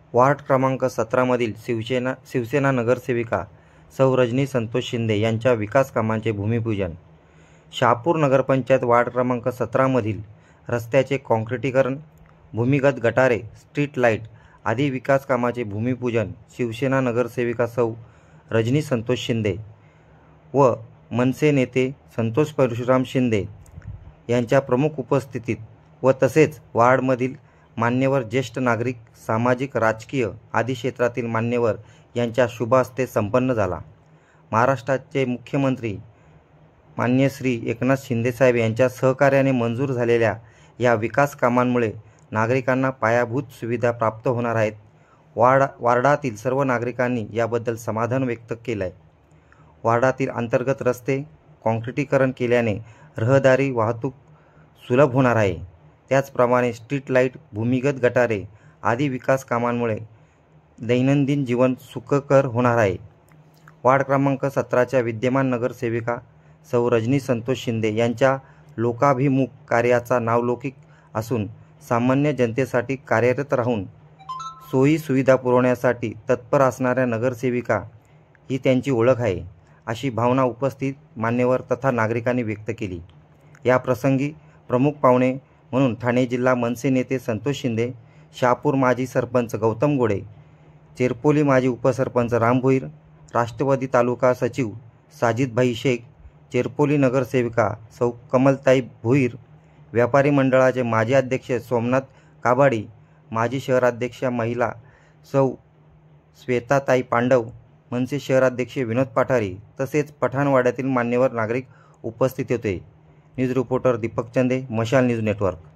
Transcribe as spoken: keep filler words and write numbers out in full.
Ward क्रमांक सतरामधील शिवसेना शिवसेना नगरसेविका सौ रजनी संतोष शिंदे यांच्या विकास कामांचे भूमिपूजन. शहापूर नगरपंचायत वार्ड क्रमांक सतरामधील रस्त्याचे काँक्रिटीकरण, भूमिगत गटारे, स्ट्रीट लाईट आदी विकास कामाचे भूमिपूजन शिवसेना नगरसेविका सौ रजनी संतोष शिंदे व मनसे नेते संतोष परशुराम शिंदे यांच्या प्रमुख उपस्थितीत व तसेच वार्डमधील मान्यवर, ज्येष्ठ नागरिक, सामाजिक, राजकीय आदी क्षेत्रातील मान्यवर यांच्या शुभ हस्ते संपन्न झाला. महाराष्ट्राचे मुख्यमंत्री माननीय श्री एकनाथ शिंदेसाहेब यांच्या सहकार्याने मंजूर झालेल्या या विकास कामांमुळे नागरिकांना पायाभूत सुविधा प्राप्त होणार आहेत. वार्ड वार्डातील सर्व नागरिकांनी याबद्दल समाधान व्यक्त केलं आहे. वार्डातील अंतर्गत रस्ते काँक्रिटीकरण केल्याने रहदारी वाहतूक सुलभ होणार आहे. त्याचप्रमाणे स्ट्रीट लाईट, भूमिगत गटारे आदी विकास कामांमुळे दैनंदिन जीवन सुखकर होणार आहे. वार्ड क्रमांक सतराच्या विद्यमान नगरसेविका सौ रजनी संतोष शिंदे यांच्या लोकाभिमुख कार्याचा नावलौकिक असून सामान्य जनतेसाठी कार्यरत राहून सोयी सुविधा पुरवण्यासाठी तत्पर असणाऱ्या नगरसेविका ही त्यांची ओळख आहे, अशी भावना उपस्थित मान्यवर तथा नागरिकांनी व्यक्त केली. या प्रसंगी प्रमुख पाहुणे म्हणून ठाणे जिल्हा मनसे नेते संतोष शिंदे, शहापूर माजी सरपंच गौतम गोडे, चेरपोली माजी उपसरपंच राम भोईर, राष्ट्रवादी तालुका सचिव साजिदभाई शेख, चेरपोली नगरसेविका सौ कमलताई भोईर, व्यापारी मंडळाचे माजी अध्यक्ष सोमनाथ काबाडी, माजी शहराध्यक्ष महिला सौ श्वेताताई पांडव, मनसे शहराध्यक्ष विनोद पाठारी तसेच पठाणवाड्यातील मान्यवर नागरिक उपस्थित होते. न्यूज रिपोर्टर दीपक चंदे, मशाल न्यूज नेटवर्क.